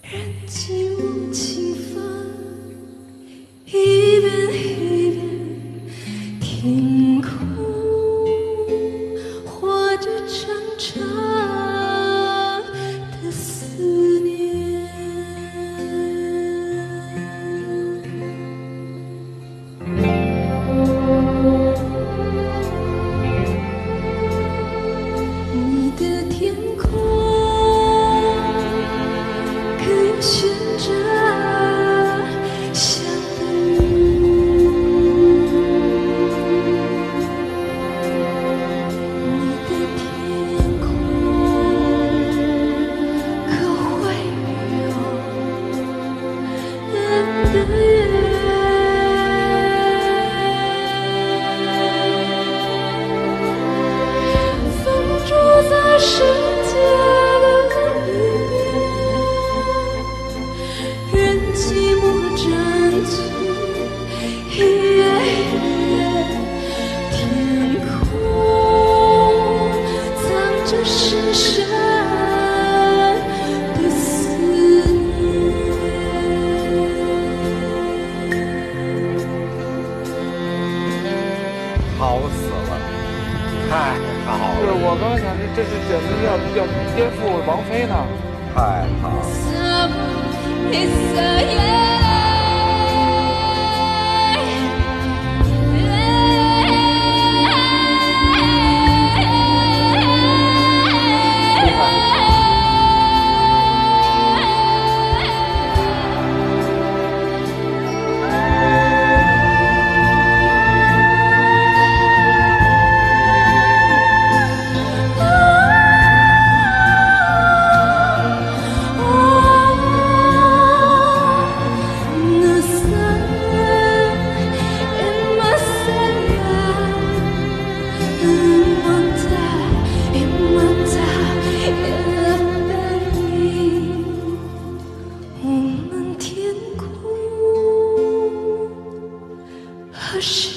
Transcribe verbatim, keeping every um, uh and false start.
寂寞轻放，一遍一遍天空画着长长的思念。你的天空可有悬着香的云？你的天空可会有蓝的月？风住在世界的另一边，任寂寞占据一夜一夜，天空藏着深深的思念。 好死了，太好是了， 我刚才想，这是简直要要颠覆王菲呢。 太好了。 Summer is a yeah. 厉害。 The sun in my cellar, in my time, in my time, in the valley， 我们天空和